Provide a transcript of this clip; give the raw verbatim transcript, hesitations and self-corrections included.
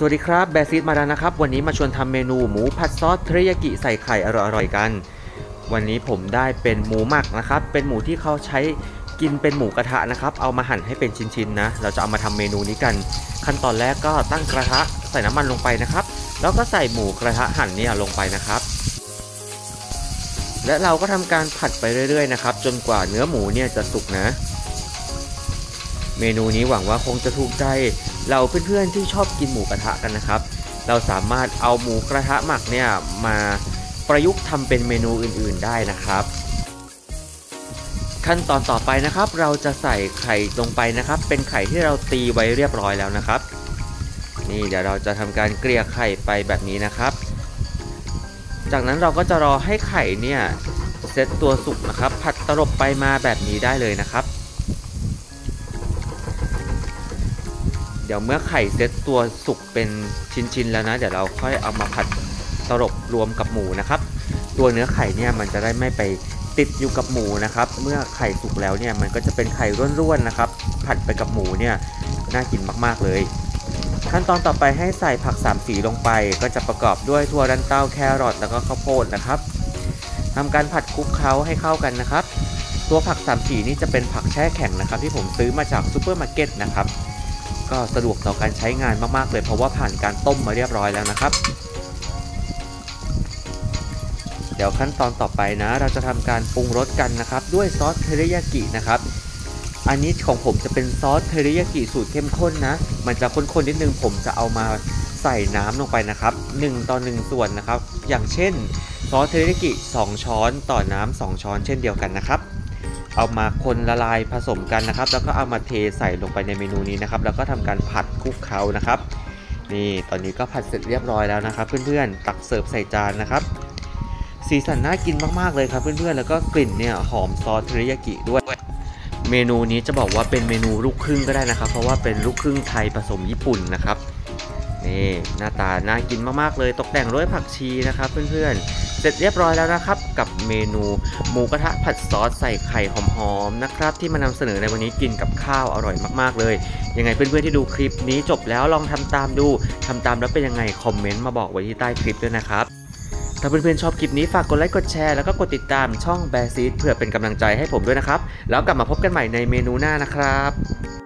สวัสดีครับแบซิสมาแล้วนะครับวันนี้มาชวนทำเมนูหมูผัดซอสเทริยากิใส่ไข่อร่อยๆกันวันนี้ผมได้เป็นหมูหมักนะครับเป็นหมูที่เขาใช้กินเป็นหมูกระทะนะครับเอามาหั่นให้เป็นชิ้นๆนะเราจะเอามาทำเมนูนี้กันขั้นตอนแรกก็ตั้งกระทะใส่น้ำมันลงไปนะครับแล้วก็ใส่หมูกระทะหั่นเนี่ยลงไปนะครับและเราก็ทำการผัดไปเรื่อยๆนะครับจนกว่าเนื้อหมูเนี่ยจะสุกนะเมนูนี้หวังว่าคงจะถูกใจเราเพื่อนๆที่ชอบกินหมูกระทะกันนะครับเราสามารถเอาหมูกระทะหมักเนี่ยมาประยุกต์ทำเป็นเมนูอื่นๆได้นะครับขั้นตอนต่อไปนะครับเราจะใส่ไข่ลงไปนะครับเป็นไข่ที่เราตีไว้เรียบร้อยแล้วนะครับนี่เดี๋ยวเราจะทำการเกลี่ยไข่ไปแบบนี้นะครับจากนั้นเราก็จะรอให้ไข่เนี่ยเซตตัวสุกนะครับผัดตลบไปมาแบบนี้ได้เลยนะครับเดี๋ยวเมื่อไข่เซตตัวสุกเป็นชิ้นๆแล้วนะเดี๋ยวเราค่อยเอามาผัดตลบรวมกับหมูนะครับตัวเนื้อไข่เนี่ยมันจะได้ไม่ไปติดอยู่กับหมูนะครับเมื่อไข่สุกแล้วเนี่ยมันก็จะเป็นไข่ร่วนๆนะครับผัดไปกับหมูเนี่ยน่ากินมากๆเลยขั้นตอนต่อไปให้ใส่ผักสามสีลงไปก็จะประกอบด้วยถั่วลันเต้าแครอทแล้วก็ข้าวโพดนะครับทำการผัดคลุกเคล้าให้เข้ากันนะครับตัวผักสามสีนี่จะเป็นผักแช่แข็งนะครับที่ผมซื้อมาจากซูเปอร์มาร์เก็ตนะครับก็สะดวกต่อการใช้งานมากๆเลยเพราะว่าผ่านการต้มมาเรียบร้อยแล้วนะครับเดี๋ยวขั้นตอนต่อไปนะเราจะทำการปรุงรสกันนะครับด้วยซอสเทริยากินะครับอันนี้ของผมจะเป็นซอสเทริยากิสูตรเข้มข้นนะมันจะข้นๆนิดนึงผมจะเอามาใส่น้ำลงไปนะครับหนึ่งต่อหนึ่งส่วนนะครับอย่างเช่นซอสเทริยากิสองช้อนต่อน้ำสองช้อนเช่นเดียวกันนะครับเอามาคนละลายผสมกันนะครับแล้วก็เอามาเทใส่ลงไปในเมนูนี้นะครับแล้วก็ทำการผัดคลุกเคล้านะครับนี่ตอนนี้ก็ผัดเสร็จเรียบร้อยแล้วนะครับเพื่อนๆตักเสิร์ฟใส่จานนะครับสีสันน่ากินมากๆเลยครับเพื่อนๆแล้วก็กลิ่นเนี่ยหอมซอสเทริยากิด้วยเมนูนี้จะบอกว่าเป็นเมนูลูกครึ่งก็ได้นะครับเพราะว่าเป็นลูกครึ่งไทยผสมญี่ปุ่นนะครับนี่หน้าตาน่ากินมากๆเลยตกแต่งด้วยผักชีนะครับเพื่อนๆเสร็จเรียบร้อยแล้วนะครับกับเมนูหมูกระทะผัดซอสใส่ไข่หอมๆนะครับที่มานำเสนอในวันนี้กินกับข้าวอร่อยมากๆเลยยังไงเพื่อนๆที่ดูคลิปนี้จบแล้วลองทำตามดูทำตามแล้วเป็นยังไงคอมเมนต์มาบอกไว้ที่ใต้คลิปด้วยนะครับถ้าเพื่อนๆชอบคลิปนี้ฝากกดไลค์กดแชร์แล้วก็กดติดตามช่องแบซิสเพื่อเป็นกำลังใจให้ผมด้วยนะครับแล้วกลับมาพบกันใหม่ในเมนูหน้านะครับ